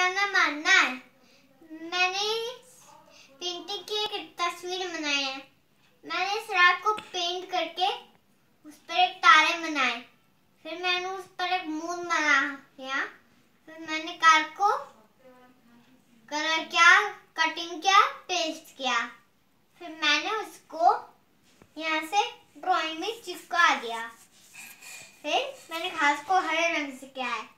निशाना मारना है। मैंने पेंटिंग की एक तस्वीर बनाई है। मैंने इस रात को पेंट करके उस पर एक तारे बनाए। फिर मैंने उस पर एक मून बनाया। फिर मैंने कार को कलर किया, कटिंग किया, पेस्ट किया। फिर मैंने उसको यहाँ से ड्राइंग में चिपका दिया। फिर मैंने घास को हरे रंग से किया है।